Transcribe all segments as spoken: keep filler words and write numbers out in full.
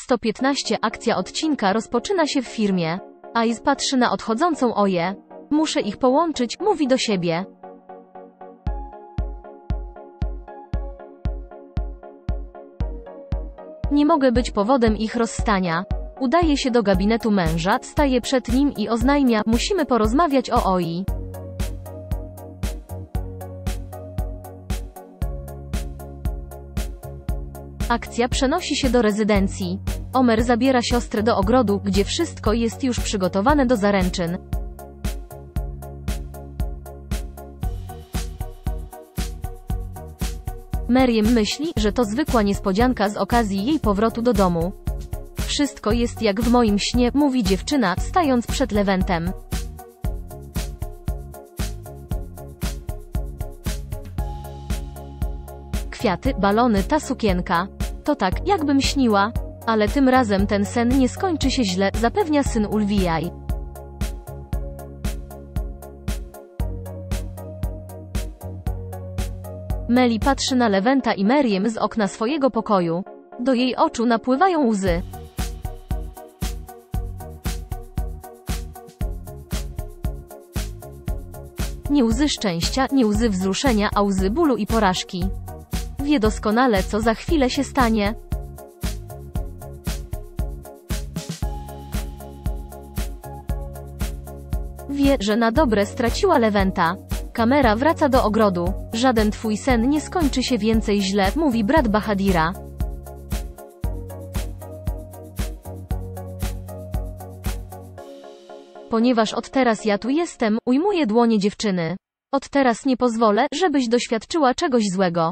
sto piętnaście Akcja odcinka rozpoczyna się w firmie. Ice patrzy na odchodzącą Oję. Muszę ich połączyć, mówi do siebie. Nie mogę być powodem ich rozstania. Udaje się do gabinetu męża, staje przed nim i oznajmia, musimy porozmawiać o Oi. Akcja przenosi się do rezydencji. Omer zabiera siostrę do ogrodu, gdzie wszystko jest już przygotowane do zaręczyn. Meriem myśli, że to zwykła niespodzianka z okazji jej powrotu do domu. Wszystko jest jak w moim śnie, mówi dziewczyna, stając przed Leventem. Kwiaty, balony, ta sukienka. To tak, jakbym śniła. Ale tym razem ten sen nie skończy się źle, zapewnia syn Ulwijaj. Meli patrzy na Leventa i Meriem z okna swojego pokoju. Do jej oczu napływają łzy. Nie łzy szczęścia, nie łzy wzruszenia, a łzy bólu i porażki. Wie doskonale, co za chwilę się stanie. Wie, że na dobre straciła Leventa. Kamera wraca do ogrodu. Żaden twój sen nie skończy się więcej źle, mówi brat Bahadira. Ponieważ od teraz ja tu jestem, ujmuje dłonie dziewczyny. Od teraz nie pozwolę, żebyś doświadczyła czegoś złego.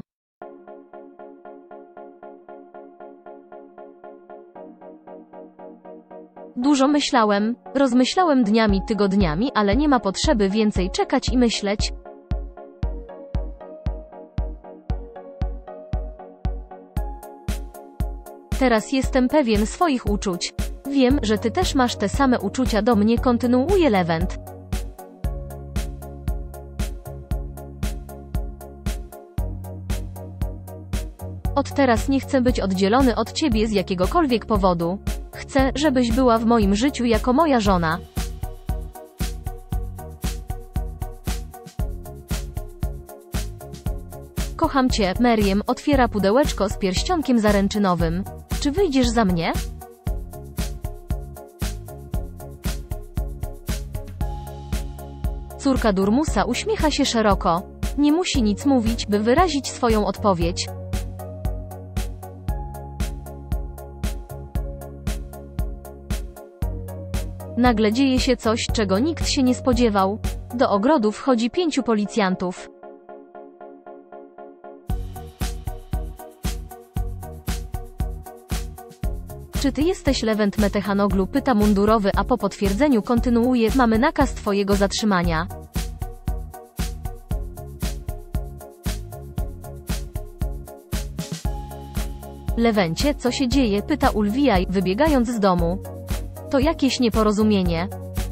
Dużo myślałem, rozmyślałem dniami, tygodniami, ale nie ma potrzeby więcej czekać i myśleć. Teraz jestem pewien swoich uczuć. Wiem, że ty też masz te same uczucia do mnie, kontynuuje Levent. Od teraz nie chcę być oddzielony od ciebie z jakiegokolwiek powodu. Chcę, żebyś była w moim życiu jako moja żona. Kocham cię, Meriem otwiera pudełeczko z pierścionkiem zaręczynowym. Czy wyjdziesz za mnie? Córka Durmusa uśmiecha się szeroko. Nie musi nic mówić, by wyrazić swoją odpowiedź. Nagle dzieje się coś, czego nikt się nie spodziewał. Do ogrodu wchodzi pięciu policjantów. Czy ty jesteś Levent Metechanoglu? Pyta mundurowy, a po potwierdzeniu kontynuuje, mamy nakaz twojego zatrzymania. Levencie, co się dzieje? Pyta Ulwijaj, wybiegając z domu. To jakieś nieporozumienie.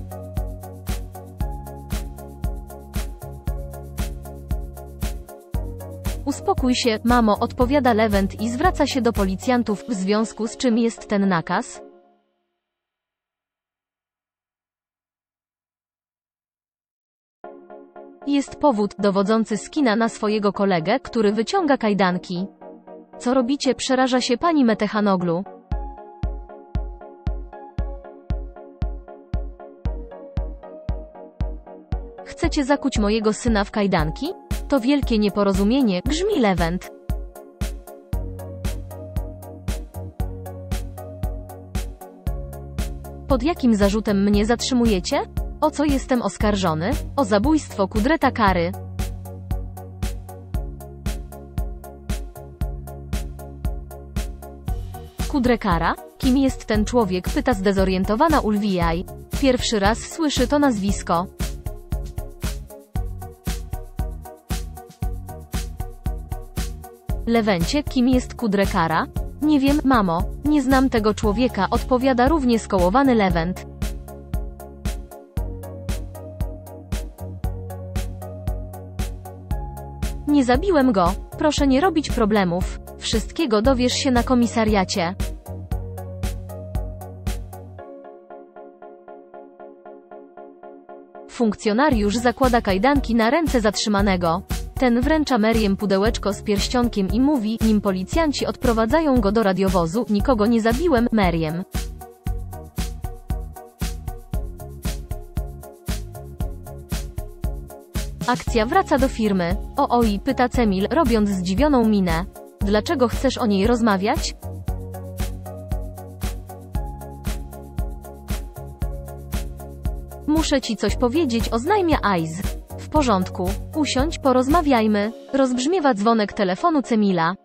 Uspokój się, mamo, odpowiada Levent i zwraca się do policjantów, w związku z czym jest ten nakaz? Jest powód, dowodzący skina na swojego kolegę, który wyciąga kajdanki. Co robicie? Przeraża się pani Metechanoglu. Chcecie zakuć mojego syna w kajdanki? To wielkie nieporozumienie, grzmi Levent. Pod jakim zarzutem mnie zatrzymujecie? O co jestem oskarżony? O zabójstwo Kudreta Kary. Kudre Kara? Kim jest ten człowiek? Pyta zdezorientowana Ulwijaj. Pierwszy raz słyszy to nazwisko. Levencie, kim jest Kudre Kara? Nie wiem, mamo. Nie znam tego człowieka, odpowiada równie skołowany Levent. Nie zabiłem go. Proszę nie robić problemów. Wszystkiego dowiesz się na komisariacie. Funkcjonariusz zakłada kajdanki na ręce zatrzymanego. Ten wręcza Meriem pudełeczko z pierścionkiem i mówi, nim policjanci odprowadzają go do radiowozu: nikogo nie zabiłem, Meriem. Akcja wraca do firmy. O oj, pyta Cemil, robiąc zdziwioną minę. Dlaczego chcesz o niej rozmawiać? Muszę ci coś powiedzieć, oznajmia Ice. W porządku. Usiądź, porozmawiajmy. Rozbrzmiewa dzwonek telefonu Cemila.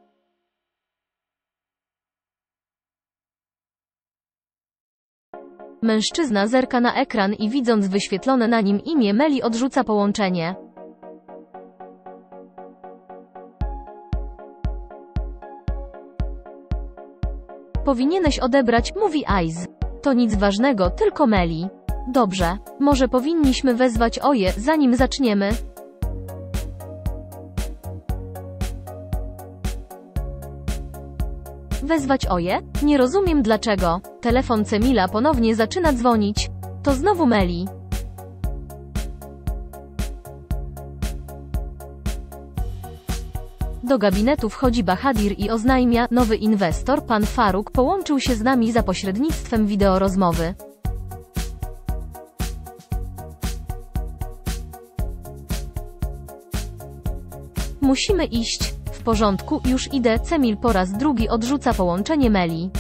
Mężczyzna zerka na ekran i widząc wyświetlone na nim imię Meli, odrzuca połączenie. Powinieneś odebrać, mówi Ice. To nic ważnego, tylko Meli. Dobrze. Może powinniśmy wezwać Oję, zanim zaczniemy? Wezwać Oję? Nie rozumiem dlaczego. Telefon Cemila ponownie zaczyna dzwonić. To znowu Meli. Do gabinetu wchodzi Bahadir i oznajmia: nowy inwestor, pan Faruk, połączył się z nami za pośrednictwem wideorozmowy. Musimy iść. W porządku, już idę. Cemil po raz drugi odrzuca połączenie Meli.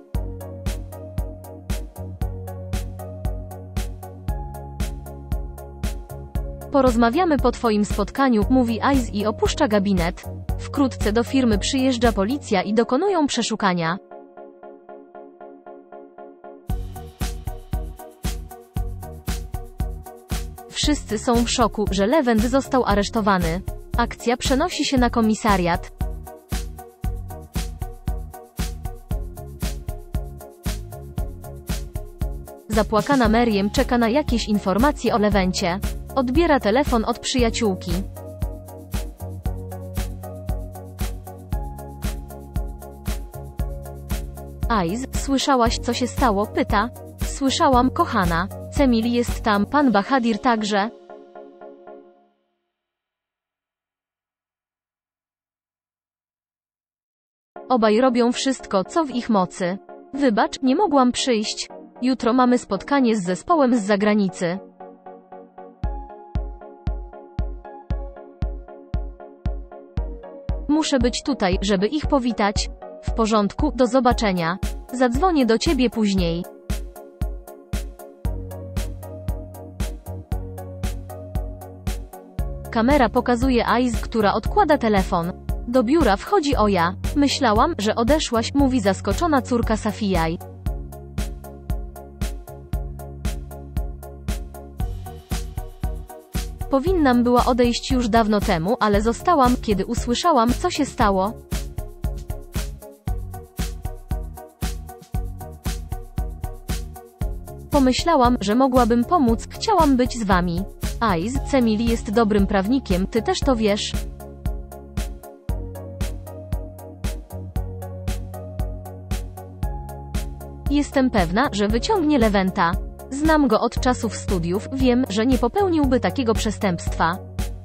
Porozmawiamy po twoim spotkaniu, mówi Ice i opuszcza gabinet. Wkrótce do firmy przyjeżdża policja i dokonują przeszukania. Wszyscy są w szoku, że Levent został aresztowany. Akcja przenosi się na komisariat. Zapłakana Meriem czeka na jakieś informacje o Levencie. Odbiera telefon od przyjaciółki. Ice, słyszałaś, co się stało? Pyta. Słyszałam, kochana. Cemil jest tam, pan Bahadir także. Obaj robią wszystko, co w ich mocy. Wybacz, nie mogłam przyjść. Jutro mamy spotkanie z zespołem z zagranicy. Muszę być tutaj, żeby ich powitać. W porządku, do zobaczenia. Zadzwonię do ciebie później. Kamera pokazuje Ice, która odkłada telefon. Do biura wchodzi Oja. Myślałam, że odeszłaś, mówi zaskoczona córka Safiyaj. Powinnam była odejść już dawno temu, ale zostałam, kiedy usłyszałam, co się stało. Pomyślałam, że mogłabym pomóc, chciałam być z wami. Ice, Cemil jest dobrym prawnikiem, ty też to wiesz. Jestem pewna, że wyciągnie Leventa. Znam go od czasów studiów, wiem, że nie popełniłby takiego przestępstwa.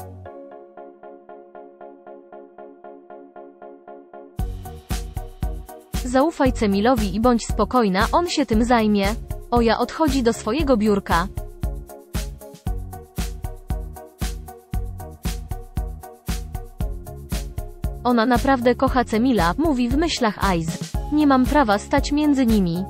Zaufaj Cemilowi i bądź spokojna, on się tym zajmie. Oja odchodzi do swojego biurka. Ona naprawdę kocha Cemila, mówi w myślach Ice. Nie mam prawa stać między nimi.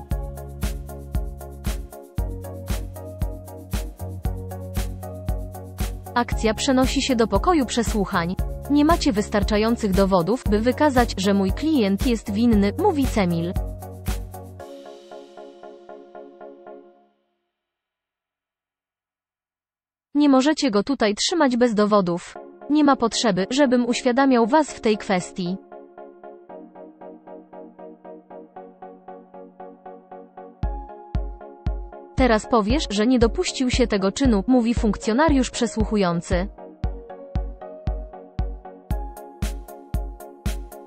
Akcja przenosi się do pokoju przesłuchań. Nie macie wystarczających dowodów, by wykazać, że mój klient jest winny, mówi Cemil. Nie możecie go tutaj trzymać bez dowodów. Nie ma potrzeby, żebym uświadamiał was w tej kwestii. Teraz powiesz, że nie dopuścił się tego czynu, mówi funkcjonariusz przesłuchujący.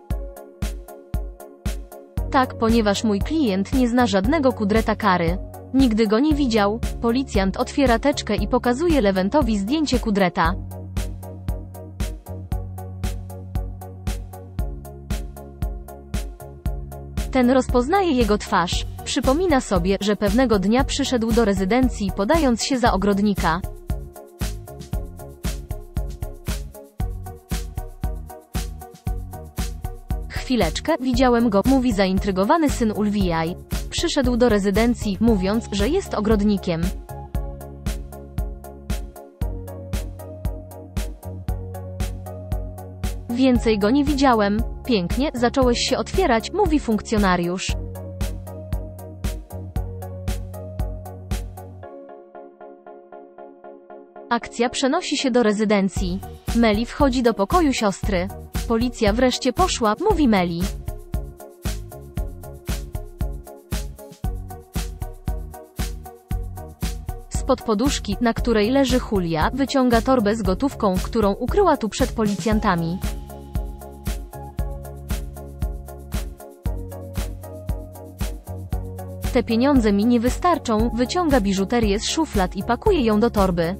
Tak, ponieważ mój klient nie zna żadnego Kudreta Kary. Nigdy go nie widział. Policjant otwiera teczkę i pokazuje Leventowi zdjęcie Kudreta. Ten rozpoznaje jego twarz. Przypomina sobie, że pewnego dnia przyszedł do rezydencji, podając się za ogrodnika. Chwileczkę, widziałem go, mówi zaintrygowany syn Ulwijaj. Przyszedł do rezydencji, mówiąc, że jest ogrodnikiem. Więcej go nie widziałem. Pięknie, zacząłeś się otwierać, mówi funkcjonariusz. Akcja przenosi się do rezydencji. Meli wchodzi do pokoju siostry. Policja wreszcie poszła, mówi Meli. Spod poduszki, na której leży Julia, wyciąga torbę z gotówką, którą ukryła tu przed policjantami. Te pieniądze mi nie wystarczą, wyciąga biżuterię z szuflad i pakuje ją do torby.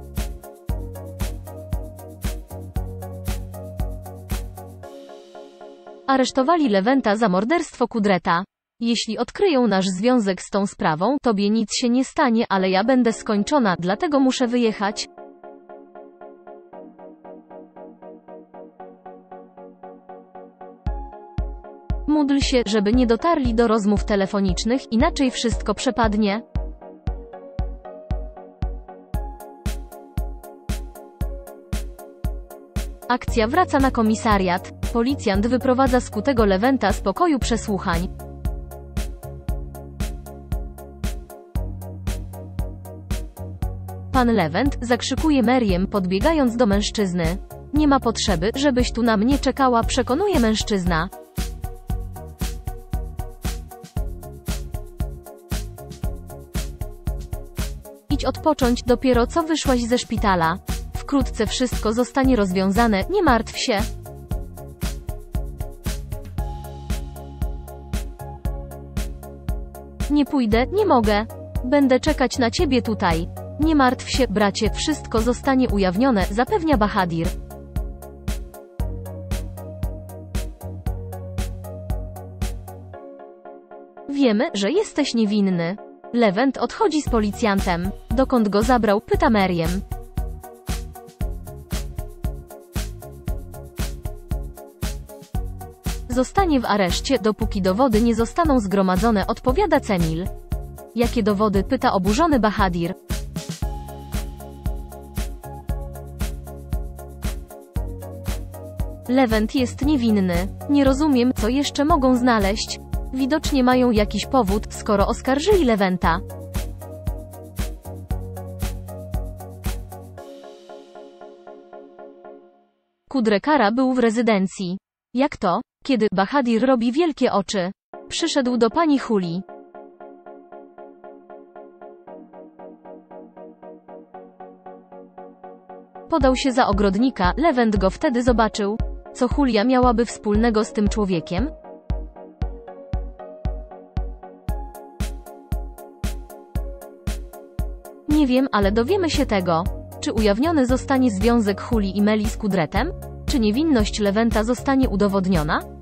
Aresztowali Leventa za morderstwo Kudreta. Jeśli odkryją nasz związek z tą sprawą, tobie nic się nie stanie, ale ja będę skończona, dlatego muszę wyjechać. Módl się, żeby nie dotarli do rozmów telefonicznych, inaczej wszystko przepadnie. Akcja wraca na komisariat. Policjant wyprowadza skutego Leventa z pokoju przesłuchań. Pan Levent, zakrzykuje Meriem, podbiegając do mężczyzny. Nie ma potrzeby, żebyś tu na mnie czekała, przekonuje mężczyzna. Idź odpocząć, dopiero co wyszłaś ze szpitala. Wkrótce wszystko zostanie rozwiązane, nie martw się. Nie pójdę, nie mogę. Będę czekać na ciebie tutaj. Nie martw się, bracie, wszystko zostanie ujawnione, zapewnia Bahadir. Wiemy, że jesteś niewinny. Levent odchodzi z policjantem. Dokąd go zabrał, pyta Meriem. Zostanie w areszcie, dopóki dowody nie zostaną zgromadzone, odpowiada Cemil. Jakie dowody, pyta oburzony Bahadir. Levent jest niewinny. Nie rozumiem, co jeszcze mogą znaleźć. Widocznie mają jakiś powód, skoro oskarżyli Leventa. Kudrekara był w rezydencji. Jak to? Kiedy Bahadir robi wielkie oczy. Przyszedł do pani Julii. Podał się za ogrodnika, Levent go wtedy zobaczył. Co Julia miałaby wspólnego z tym człowiekiem? Nie wiem, ale dowiemy się tego. Czy ujawniony zostanie związek Julii i Meli z Kudretem? Czy niewinność Leventa zostanie udowodniona?